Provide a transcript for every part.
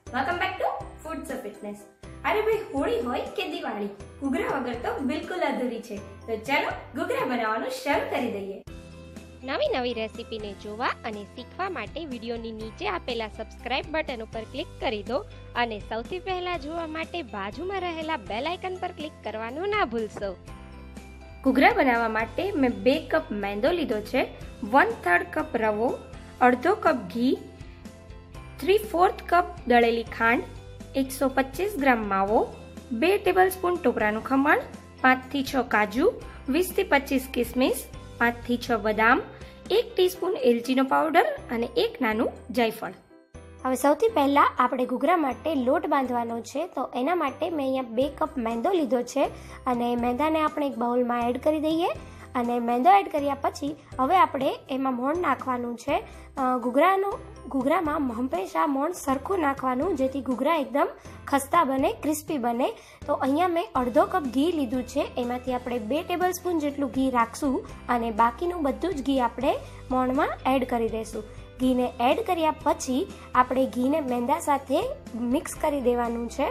Welcome back to foods of fitness. અરે ભાઈ, હોળી હોય કે દિવાળી, ઘૂઘરા વગર તો બિલકુલ અધૂરી છે। તો ચાલો ઘૂઘરા બનાવવાનું શરૂ કરી દઈએ। નવી નવી રેસીપીને જોવા અને શીખવા માટે વિડીયોની નીચે આપેલા સબસ્ક્રાઇબ બટન ઉપર ક્લિક કરી દો અને સૌથી પહેલા જોવા માટે બાજુમાં રહેલા બેલ આઇકન પર ક્લિક કરવાનું ના ભૂલશો। ઘૂઘરા બનાવવા માટે મેં 2 કપ મેંદો લીધો છે, 1/3 કપ રવો, અડધો કપ ઘી, 3/4 કપ દળેલી ખાંડ, 125 ગ્રામ માવો, 2 ટેબલસ્પૂન ટોપરાનું ખમણ, 5 થી 6 કાજુ, 20 થી 25 કિસમિસ, 5 થી 6 બદામ, 1 ટીસ્પૂન એલચીનો પાવડર અને 1 નાનું જાયફળ। હવે સૌથી પહેલા આપણે ઘૂઘરા માટે લોટ બાંધવાનો છે, તો એના માટે મેં અહીંયા 2 કપ મેંદો લીધો છે અને મેંદાને આપણે એક બાઉલમાં એડ કરી દઈએ અને મેંદો એડ કર્યા પછી હવે આપણે એમાં મોણ નાખવાનું છે। ઘૂઘરામાં હંમેશા મોણ સરખું નાખવાનું, જેથી ઘૂઘરા એકદમ ખસ્તા બને, ક્રિસ્પી બને। તો અહીંયા મેં અડધો કપ ઘી લીધું છે, એમાંથી આપણે 2 ટેબલસ્પૂન જેટલું ઘી રાખશું અને બાકીનું બધું જ ઘી આપણે મોણમાં એડ કરી દઈશું। ઘીને એડ કર્યા પછી આપણે ઘીને મેંદા સાથે મિક્સ કરી દેવાનું છે।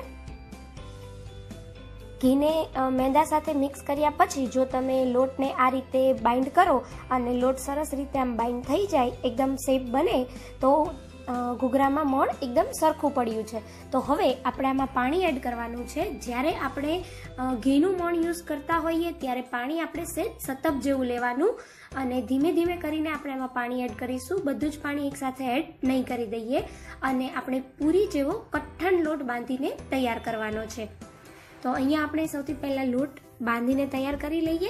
ઘીને મેંદા સાથે મિક્સ કર્યા પછી જો તમે લોટને આ રીતે બાઇન્ડ કરો અને લોટ સરસ રીતે આમ બાઇન્ડ થઈ જાય, એકદમ શેપ બને, તો ઘૂઘરામાં મોણ એકદમ સરખું પડ્યું છે। તો હવે આપણે આમાં પાણી એડ કરવાનું છે। જ્યારે આપણે ઘીનું મોણ યુઝ કરતા હોઈએ ત્યારે પાણી આપણે સેજ સતપ જેવું લેવાનું અને ધીમે ધીમે કરીને આપણે આમાં પાણી એડ કરીશું। બધું જ પાણી એકસાથે એડ નહીં કરી દઈએ અને આપણે પૂરી જેવો કઠણ લોટ બાંધીને તૈયાર કરવાનો છે। તો અહીંયા આપણે સૌથી પહેલા લોટ બાંધીને તૈયાર કરી લઈએ।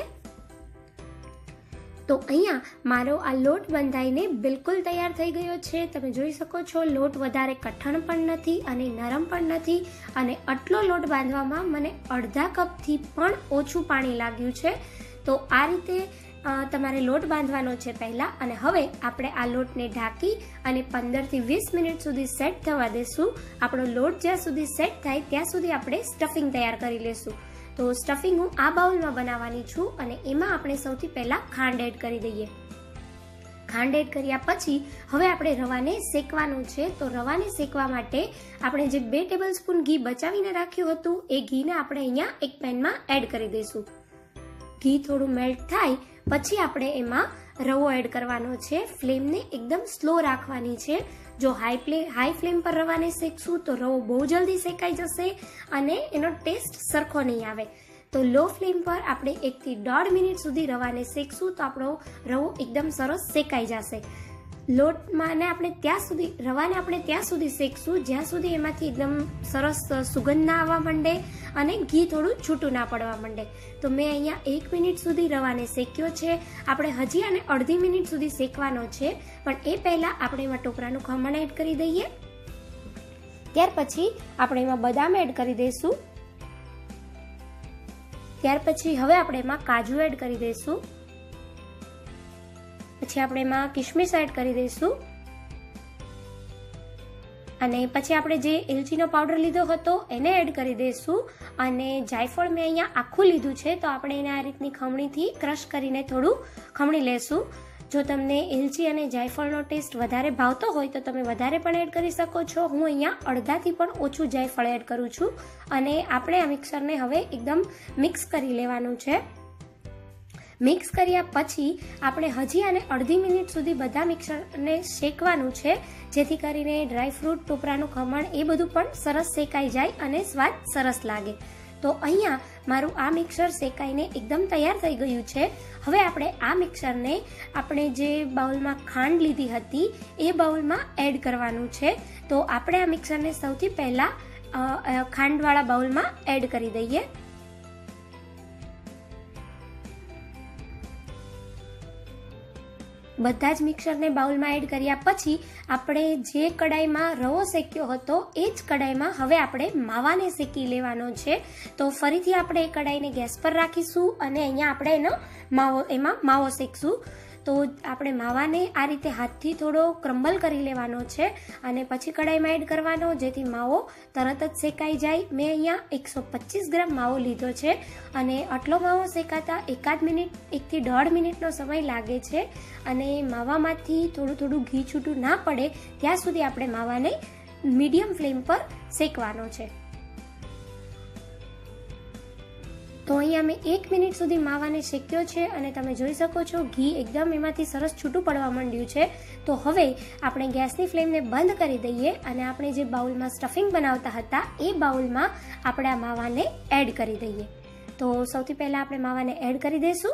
તો અહીંયા મારો આ લોટ બંધાઈને બિલકુલ તૈયાર થઈ ગયો છે। તમે જોઈ શકો છો, લોટ વધારે કઠણ પણ નથી અને નરમ પણ નથી અને આટલો લોટ બાંધવામાં મને અડધા કપથી પણ ઓછું પાણી લાગ્યું છે। તો આ રીતે તમારે લોટ બાંધવાનો છે પહેલા, અને હવે આપણે આ લોટને ઢાંકી અને 15 થી 20 મિનિટ સુધી સેટ થવા દેશું। આપણો લોટ જ્યાં સુધી સેટ થાય ત્યાં સુધી આપણે સ્ટફિંગ તૈયાર કરી લેશું। તો સ્ટફિંગ હું આ બાઉલમાં બનાવવાની છું અને એમાં આપણે સૌથી પહેલા ખાંડ એડ કરી દઈએ। ખાંડ એડ કર્યા પછી હવે આપણે રવાને શેકવાનું છે। તો રવાને શેકવા માટે આપણે જે 2 ટેબલસ્પૂન ઘી બચાવીને રાખ્યું હતું એ ઘીને આપણે અહીંયા એક પેનમાં એડ કરી દઈશું। ઘી થોડું મેલ્ટ થાય પછી આપણે એમાં રવો એડ કરવાનો છે। ફ્લેમને એકદમ સ્લો રાખવાની છે। જો હાઈ ફ્લેમ પર રવાને શેકશું તો રવો બહુ જલ્દી શેકાઈ જશે અને એનો ટેસ્ટ સરખો નહીં આવે। તો લો ફ્લેમ પર આપણે 1 થી 1.5 મિનિટ સુધી રવાને શેકશું તો આપણો રવો એકદમ સરસ શેકાઈ જશે। રવાને આપણે ત્યાં સુધી શેકશું જ્યાં સુધી એમાંથી એકદમ સરસ સુગંધ ના આવવા માંડે અને ઘી થોડું છૂટું ના પડવા માંડે। તો મેં અહીંયા 1 મિનિટ સુધી રવાને શેક્યો છે। આપણે હજી આને અડધી મિનિટ સુધી શેકવાનો છે, પણ એ પહેલા આપણે એમાં ટોપરાનું ખમણ એડ કરી દઈએ। ત્યાર પછી આપણે એમાં બદામ એડ કરી દઈશું। ત્યાર પછી હવે આપણે એમાં કાજુ એડ કરી દઈશું। પછી આપણે એમાં કિશમિશ એડ કરી દઈશું અને પછી આપણે જે એલચીનો પાવડર લીધો હતો એને એડ કરી દઈશું અને જાયફળ મેં અહીંયા આખું લીધું છે, તો આપણે એને આ રીતની ખમણીથી ક્રશ કરીને થોડું ખમણી લેશું। જો તમને એલચી અને જાયફળનો ટેસ્ટ વધારે ભાવતો હોય તો તમે વધારે પણ એડ કરી શકો છો। હું અહીંયા અડધાથી પણ ઓછું જાયફળ એડ કરું છું અને આપણે આ મિક્સરને હવે એકદમ મિક્સ કરી લેવાનું છે। મિક્સ કર્યા પછી આપણે હજી આને અડધી મિનિટ સુધી બધા મિક્સરને શેકવાનું છે, જેથી કરીને ડ્રાયફ્રૂટ, ટોપરાનું ખમણ એ બધું પણ સરસ શેકાઈ જાય અને સ્વાદ સરસ લાગે। તો અહીંયા મારું આ મિક્સર શેકાઈને એકદમ તૈયાર થઈ ગયું છે। હવે આપણે આ મિક્સરને આપણે જે બાઉલમાં ખાંડ લીધી હતી એ બાઉલમાં એડ કરવાનું છે। તો આપણે આ મિક્સરને સૌથી પહેલા ખાંડવાળા બાઉલમાં એડ કરી દઈએ। બધા જ મિક્સરને બાઉલમાં એડ કર્યા પછી આપણે જે કડાઈમાં રવો શેક્યો હતો એ જ કડાઈમાં હવે આપણે માવાને શેકી લેવાનો છે। તો ફરીથી આપણે એ કડાઈને ગેસ પર રાખીશું અને અહીંયા આપણે એમાં માવો શેકશું। તો આપણે માવાને આ રીતે હાથથી થોડો ક્રમ્બલ કરી લેવાનો છે અને પછી કડાઈમાં એડ કરવાનો, જેથી માવો તરત જ શેકાઈ જાય। મેં અહીંયા 125 ગ્રામ માવો લીધો છે અને આટલો માવો શેકાતા 1 થી 1.5 મિનિટનો સમય લાગે છે અને માવામાંથી થોડું ઘી છૂટું ના પડે ત્યાં સુધી આપણે માવાને મીડિયમ ફ્લેમ પર શેકવાનો છે. તો અહીંયા મેં 1 મિનિટ સુધી માવાને શેક્યો છે અને તમે જોઈ શકો છો ઘી એકદમ એમાંથી સરસ છૂટું પડવા માંડ્યું છે. તો હવે આપણે ગેસની ફ્લેમને બંધ કરી દઈએ અને આપણે જે બાઉલમાં સ્ટફિંગ બનાવતા હતા એ બાઉલમાં આપણે આ માવાને એડ કરી દઈએ. તો સૌથી પહેલાં આપણે માવાને એડ કરી દઈશું.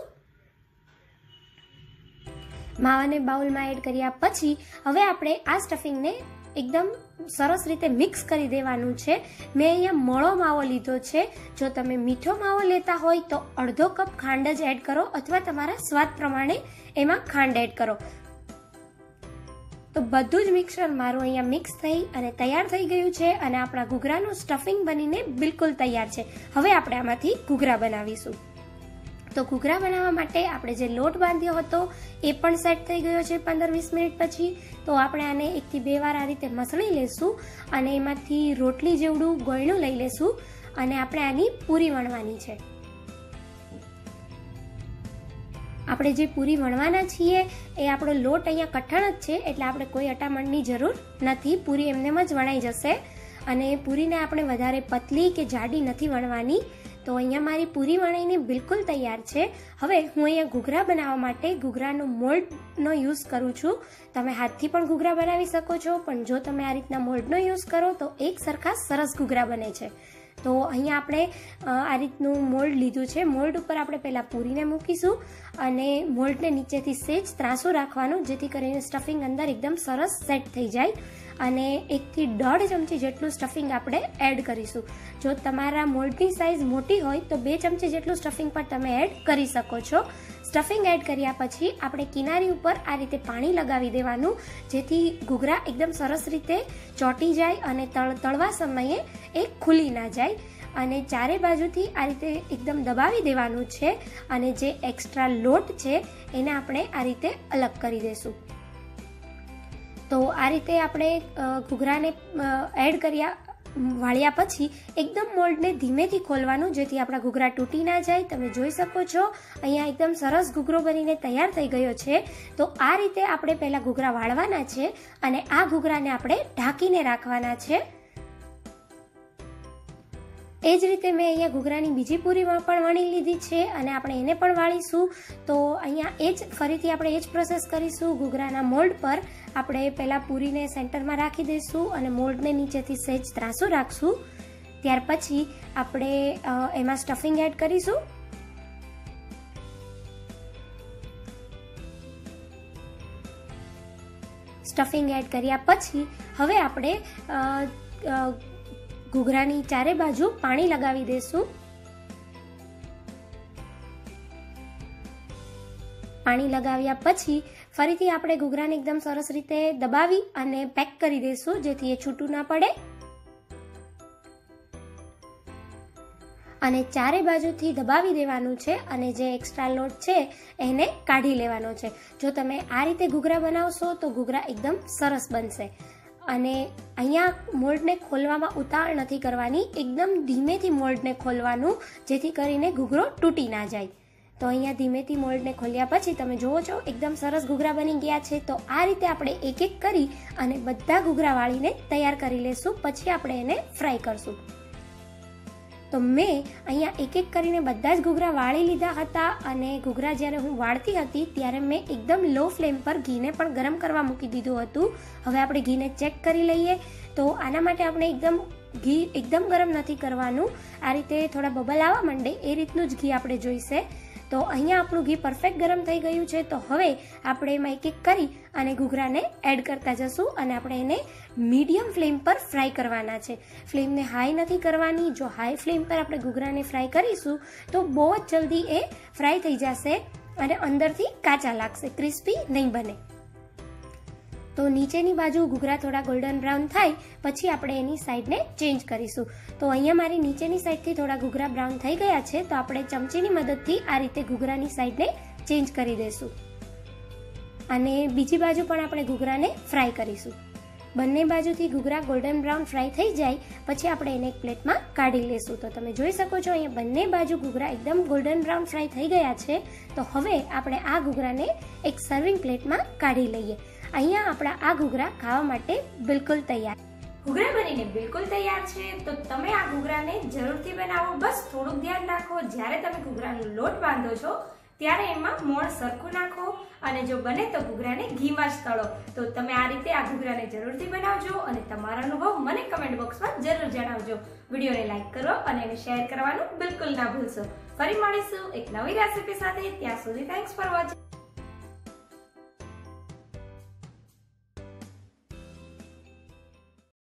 માવાને બાઉલમાં એડ કર્યા પછી હવે આપણે આ સ્ટફિંગને એકદમ સરસ રીતે મિક્સ કરી દેવાનું છે. મેં અહીંયા મોળો માવો લીધો છે. જો તમે મીઠો માવો લેતા હોય તો અડધો કપ ખાંડ જ એડ કરો અથવા તમારા સ્વાદ પ્રમાણે એમાં ખાંડ એડ કરો. તો બધું જ મિક્સર મારું અહીંયા મિક્સ થઈ અને તૈયાર થઈ ગયું છે અને આપણા ઘૂઘરાનું સ્ટફિંગ બનીને બિલકુલ તૈયાર છે. હવે આપણે આમાંથી ઘૂઘરા બનાવીશું. તો ઘૂઘરા બનાવવા માટે આપણે જે લોટ બાંધ્યો હતો એ પણ સેટ થઈ ગયો છે 15-20 મિનિટ પછી. તો આપણે આને 1 થી 2 વાર આ રીતે મસળી લેશું અને એમાંથી રોટલી જેવડું ગોળનું લઈ લેશું અને આપણે આની પૂરી વણવાની છે. આપણે જે પૂરી વણવાના છીએ એ આપણો લોટ અહીંયા કઠણ જ છે એટલે આપણે કોઈ અટામણની જરૂર નથી. પૂરી એમનેમ જ વણાઈ જશે અને પૂરીને આપણે વધારે પતલી કે જાડી નથી વણવાની. તો અહીંયા મારી પૂરી વણાઈને બિલકુલ તૈયાર છે. હવે હું અહીંયા ઘૂઘરા બનાવવા માટે ઘૂઘરાનો મોલ્ડનો યુઝ કરું છું. તમે હાથથી પણ ઘૂઘરા બનાવી શકો છો, પણ જો તમે આ રીતના મોલ્ડનો યુઝ કરો તો એક સરખા સરસ ઘૂઘરા બને છે. તો અહીંયા આપણે આ રીતનું મોલ્ડ લીધું છે. મોલ્ડ ઉપર આપણે પહેલાં પૂરીને મૂકીશું અને મોલ્ડને નીચેથી સેજ ત્રાંસું રાખવાનું જેથી કરીને સ્ટફિંગ અંદર એકદમ સરસ સેટ થઈ જાય. અને 1 થી 1.5 ચમચી જેટલું સ્ટફિંગ આપણે એડ કરીશું. જો તમારા મોલ્ડની સાઇઝ મોટી હોય તો 2 ચમચી જેટલું સ્ટફિંગ પણ તમે એડ કરી શકો છો. સ્ટફિંગ એડ કર્યા પછી આપણે કિનારી ઉપર આ રીતે પાણી લગાવી દેવાનું જેથી ઘૂઘરા એકદમ સરસ રીતે ચોંટી જાય અને તળવા સમયે એ ખુલી ના જાય. અને ચારે બાજુથી આ રીતે એકદમ દબાવી દેવાનું છે અને જે એક્સ્ટ્રા લોટ છે એને આપણે આ રીતે અલગ કરી દઈશું. તો આ રીતે આપણે ઘૂઘરાને એડ વાળ્યા પછી એકદમ મોલ્ડને ધીમેથી ખોલવાનું જેથી આપણા ઘૂઘરા તૂટી ના જાય. તમે જોઈ શકો છો અહીંયા એકદમ સરસ ઘૂઘરો બનીને તૈયાર થઈ ગયો છે. તો આ રીતે આપણે પહેલાં ઘૂઘરા વાળવાના છે અને આ ઘૂઘરાને આપણે ઢાંકીને રાખવાના છે. એ જ રીતે મેં અહીંયા ઘૂઘરાની બીજી પૂરી પણ વણી લીધી છે અને આપણે એને પણ વાળીશું. તો અહીંયા ફરીથી આપણે એ જ પ્રોસેસ કરીશું. ઘૂઘરાના મોલ્ડ પર આપણે પહેલાં પૂરીને સેન્ટરમાં રાખી દઈશું અને મોલ્ડને નીચેથી સહેજ ત્રાંસું રાખશું. ત્યાર પછી આપણે એમાં સ્ટફિંગ એડ કરીશું. સ્ટફિંગ એડ કર્યા પછી હવે આપણે ઘૂઘરાની ચારે બાજુ પાણી લગાવી દઈશું. પાણી લગાવ્યા પછી ફરીથી આપણે ઘૂઘરાને એકદમ સરસ રીતે દબાવી અને પેક કરી દઈશું જેથી એ છૂટું ના પડે. અને ચારે બાજુથી દબાવી દેવાનું છે અને જે એક્સ્ટ્રા લોટ છે એને કાઢી લેવાનો છે. જો તમે આ રીતે ઘૂઘરા બનાવશો તો ઘૂઘરા એકદમ સરસ બનશે. અને અહીંયા મોલ્ડને ખોલવામાં ઉતાવળ નથી કરવાની, એકદમ ધીમેથી મોલ્ડને ખોલવાનું જેથી કરીને ઘૂઘરો તૂટી ના જાય. તો અહીંયા ધીમેથી મોલ્ડને ખોલ્યા પછી તમે જુઓ છો એકદમ સરસ ઘૂઘરા બની ગયા છે. તો આ રીતે આપણે એક એક કરી અને બધા ઘૂઘરા વાળીને તૈયાર કરી લેશું. પછી આપણે એને ફ્રાય કરશું. તો મેં અહીંયા એક એક કરીને બધા જ ઘૂઘરા વાળી લીધા હતા અને ઘૂઘરા જ્યારે હું વાળતી હતી ત્યારે મેં એકદમ લો ફ્લેમ પર ઘીને પણ ગરમ કરવા મૂકી દીધું હતું. હવે આપણે ઘીને ચેક કરી લઈએ. તો આના માટે આપણે ઘી એકદમ ગરમ નથી કરવાનું. આ રીતે થોડા બબલ આવવા માંડે એ રીતનું જ ઘી આપણે જોઈશે. તો અહીંયા આપણું ઘી પરફેક્ટ ગરમ થઈ ગયું છે. તો હવે આપણે એમાં એક એક કરી અને ઘૂઘરાને એડ કરતા જશું અને આપણે એને મીડિયમ ફ્લેમ પર ફ્રાય કરવાના છે. ફ્લેમને હાઈ નથી કરવાની. જો હાઈ ફ્લેમ પર આપણે ઘૂઘરાને ફ્રાય કરીશું તો બહુ જ જલ્દી એ ફ્રાય થઈ જશે અને અંદરથી કાચા લાગશે, ક્રિસ્પી નહીં બને. તો નીચેની બાજુ ઘૂઘરા થોડા ગોલ્ડન બ્રાઉન થાય પછી આપણે એની સાઈડને ચેન્જ કરીશું. તો અહીંયા મારી નીચેની સાઈડથી થોડા ઘૂઘરા બ્રાઉન થઈ ગયા છે. તો આપણે ચમચીની મદદથી આ રીતે ઘૂઘરાની સાઈડને ચેન્જ કરી દઈશું અને બીજી બાજુ પણ આપણે ઘૂઘરાને ફ્રાય કરીશું. બંને બાજુથી ઘૂઘરા ગોલ્ડન બ્રાઉન ફ્રાય થઈ જાય પછી આપણે એને એક પ્લેટમાં કાઢી લેશું. તો તમે જોઈ શકો છો અહીંયા બંને બાજુ ઘૂઘરા એકદમ ગોલ્ડન બ્રાઉન ફ્રાય થઈ ગયા છે. તો હવે આપણે આ ઘૂઘરાને એક સર્વિંગ પ્લેટમાં કાઢી લઈએ. અહીંયા આપણા આ ઘૂઘરા ખાવા માટે બિલકુલ તૈયાર. ઘૂઘરા બનીને બિલકુલ તૈયાર છે. તો તમે આ ઘૂઘરાને જરૂરથી બનાવો. બસ થોડુંક ધ્યાન રાખો, જ્યારે તમે ઘૂઘરાનો લોટ બાંધો છો ત્યારે એમાં મોણ સરખું નાખો અને જો બને તો ઘૂઘરાને ઘીમાં જ તળો. તો તમે આ રીતે આ ઘૂઘરાને જરૂરથી બનાવજો અને તમારો અનુભવ મને કમેન્ટ બોક્સમાં જરૂર જણાવજો. વિડીયોને લાઈક કરો અને એને શેર કરવાનું બિલકુલ ના ભૂલશો. ફરી મળીશું એક નવી રેસીપી સાથે. ત્યાં સુધી થેન્ક્સ ફોર વોચિંગ.